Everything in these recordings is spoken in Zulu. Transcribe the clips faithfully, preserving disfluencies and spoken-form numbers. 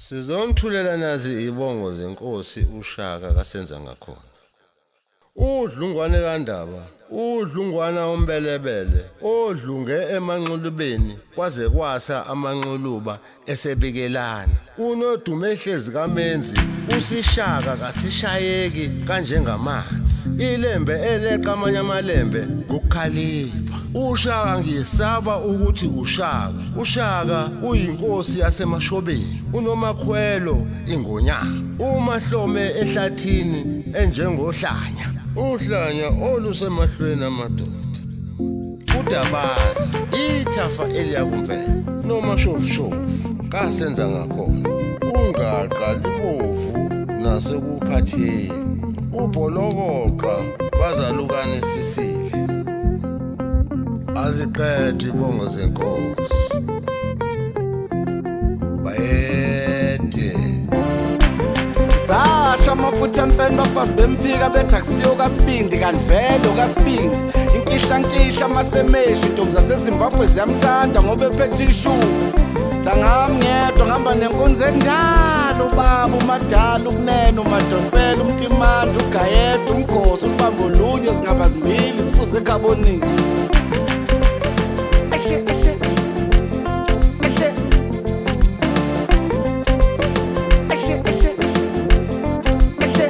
Sizomthulela nazi ibongo zenkosi uShaka kasenza ngakhona. Udlungwane kaNdaba, udlungwana ombelebele, odlunge emanqulubeni kwaze kwasa amanquluba esebikelana. Unodume ehlezi kaMenzi, usishaka kasishayeki kanjengamanzi. Ilembe eleqa amanye amalembe kukhalipha. uShaka ngiyesaba ukuthi uShaka. uShaka uyinkosi yasemashobeni, unomakhwelo ingonyama. Umahlome ehlathini enjengohlanya, uhlanya olusemahlweni amadoda. Udabazi ithafa eliyakumvela, nomashofu kasenza ngakhona. Ungaqa libovu nasekuphatheni, ubholokoqa bazalukane sisile. Aziqede ibongo zenkosi bayede Sasha mafutha mfeni bafazi bemphika betaxiyo kaSibindi kanvelo kaSibindi. Inkihla nkihla masemeshi intombi zaseZimbabwe ziyamthanda ngoba ephethe ishu. Tangami ngedwa ngihamba nenkunzi endala, ubaba uMadala ukunene uMadonsela umtimanda ugayeda umgosi ubamba olunye zingaba zimbili sifuze ekhabonini. Eshe eshe eshe eshe eshe eshe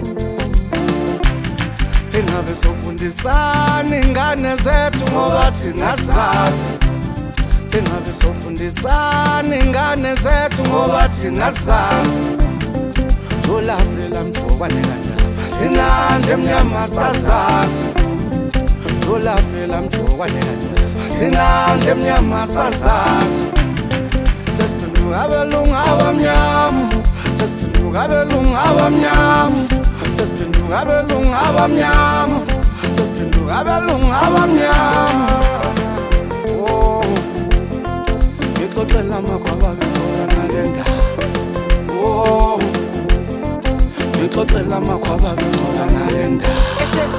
thina besofundisana ingane zethu ngoba thina sazi. Thina besofundisana ingane zethu ngoba thina sazi. Zolafela mthokwane kaNdaba, thina ndemnyama sazazi. Zolafela mthokwane kaNdaba, thina ndemnyama sazazi. Sesiphenduka abelungu abamnyama, sesiphenduka abelungu abamnyama, sesiphenduka abelungu abamnyama, sesiphenduka abelungu abamnyama. Oh, ngixoxela amakhwaba bekhona nale ndaba. Oh, ngixoxela amakhwaba bekhona nale ndaba.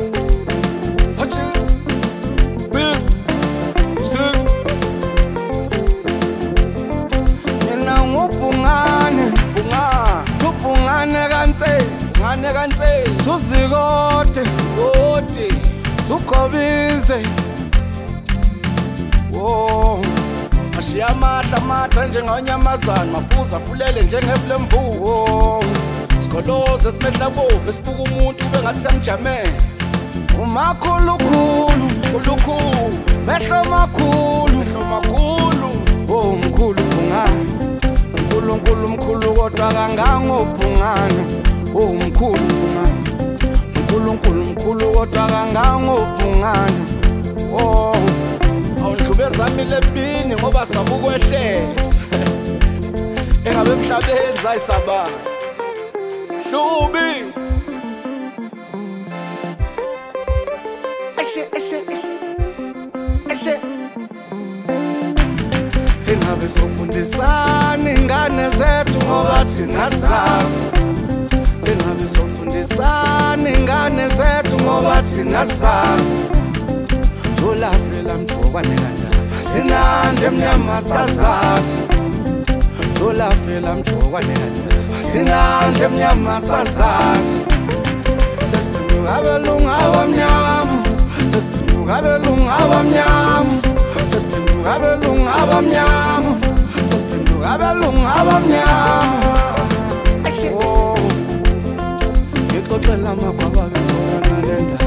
Ngane kanse uzikote zikote zugobize. Oh, ashiya amahla amahla njengonyamazana, mafuza fulele njengevlemvuwo. Sikoloze simehla bovu esibuka umuntu ube ngathi samjame. Umakhulu khulu khulu mehlo makhulu mehlo makhulu. Oh mkhulu bungani, mkhulu mkhulu mkhulu kodwa kangangobhungana. Oh mkhulu bungani, mkhulu mkhulu mkhulu kodwa kangangobhungana. Oh awundlube zami lebini ngoba sabukwehlela engabe emhlabeni zayisaba hlubi. Eshe eshe eshe eshe thina besofundisana ingane zethu ngoba thina sazi. Thina besofundisana ingane zethu ngoba thina sazi. Zolafela mthokwane kaNdaba, thina ndemnyama sazazi. Zolafela mthokwane kaNdaba, thina ndemnyama sazazi. Sesiphenduka abelungu abamnyama, sesiphenduka abelungu abamnyama, sesiphenduka abelungu abamnyama, sesiphenduka abelungu abamnyama. Oh, ngixoxela amakhwaba bekhona nale ndaba.